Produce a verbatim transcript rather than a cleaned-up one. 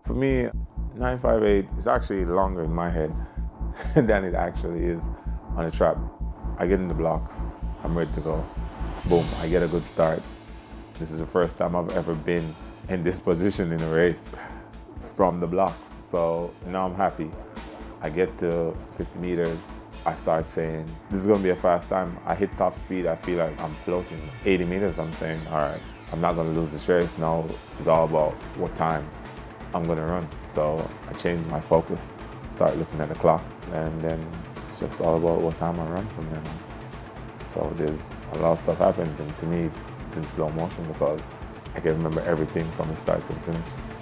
For me, nine five eight is actually longer in my head than it actually is on a track. I get in the blocks, I'm ready to go. Boom, I get a good start. This is the first time I've ever been in this position in a race from the blocks. So now I'm happy. I get to fifty meters, I start saying, this is gonna be a fast time. I hit top speed, I feel like I'm floating. eighty meters, I'm saying, all right, I'm not gonna lose this race. Now it's all about what time I'm gonna run. So I change my focus, start looking at the clock, and then it's just all about what time I run from then on. So there's a lot of stuff happens, and to me, it's in slow motion because I can remember everything from the start to the finish.